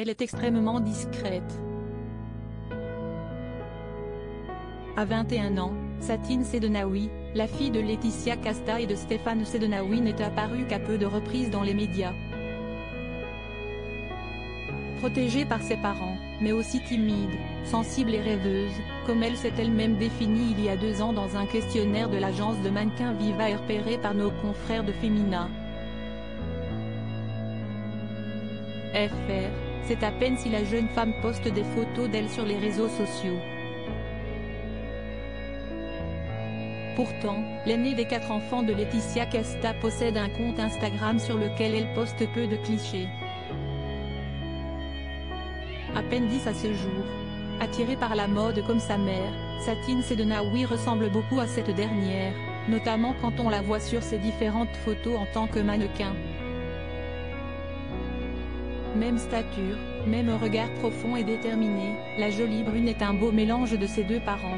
Elle est extrêmement discrète. À 21 ans, Satine Sedenaoui, la fille de Laetitia Casta et de Stéphane Sedenaoui, n'est apparue qu'à peu de reprises dans les médias. Protégée par ses parents, mais aussi timide, sensible et rêveuse, comme elle s'est elle-même définie il y a 2 ans dans un questionnaire de l'agence de mannequins Viva repéré par nos confrères de Femina. FR, c'est à peine si la jeune femme poste des photos d'elle sur les réseaux sociaux. Pourtant, l'aînée des 4 enfants de Laetitia Casta possède un compte Instagram sur lequel elle poste peu de clichés. À peine 10 à ce jour. Attirée par la mode comme sa mère, Satine Sedenaoui ressemble beaucoup à cette dernière, notamment quand on la voit sur ses différentes photos en tant que mannequin. Même stature, même regard profond et déterminé, la jolie brune est un beau mélange de ses 2 parents.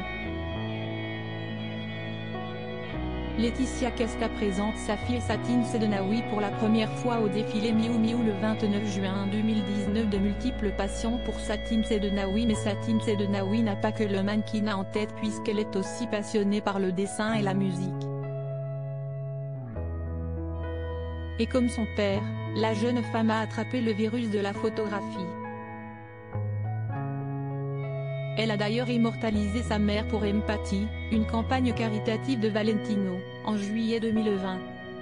Laetitia Casta présente sa fille Satine Sedenaoui pour la première fois au défilé Miu Miu le 29 juin 2019. De multiples passions pour Satine Sedenaoui, mais Satine Sedenaoui n'a pas que le mannequinat en tête puisqu'elle est aussi passionnée par le dessin et la musique. Et comme son père, la jeune femme a attrapé le virus de la photographie. Elle a d'ailleurs immortalisé sa mère pour Empathy, une campagne caritative de Valentino, en juillet 2020.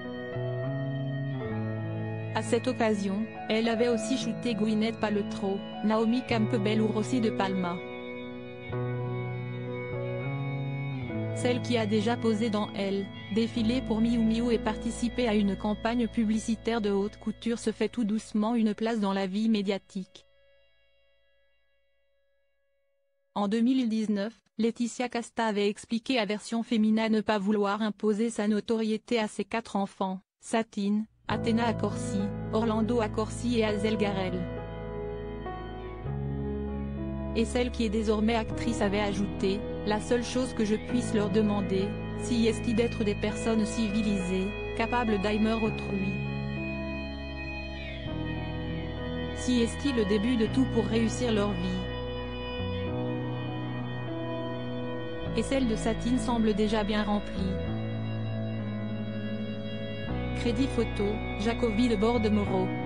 À cette occasion, elle avait aussi shooté Gwyneth Paltrow, Naomi Campbell ou Rossi de Palma. Celle qui a déjà posé dans Elle, défilé pour Miu Miu et participé à une campagne publicitaire de haute couture se fait tout doucement une place dans la vie médiatique. En 2019, Laetitia Casta avait expliqué à Version Femina ne pas vouloir imposer sa notoriété à ses 4 enfants, Satine, Athéna Accorsi, Orlando Accorsi et Hazel Garel. Et celle qui est désormais actrice avait ajouté, « La seule chose que je puisse leur demander, si est-il d'être des personnes civilisées, capables d'aimer autrui. Si est-il le début de tout pour réussir leur vie. » Et celle de Satine semble déjà bien remplie. Crédit photo, Jacobi de Bordemoro.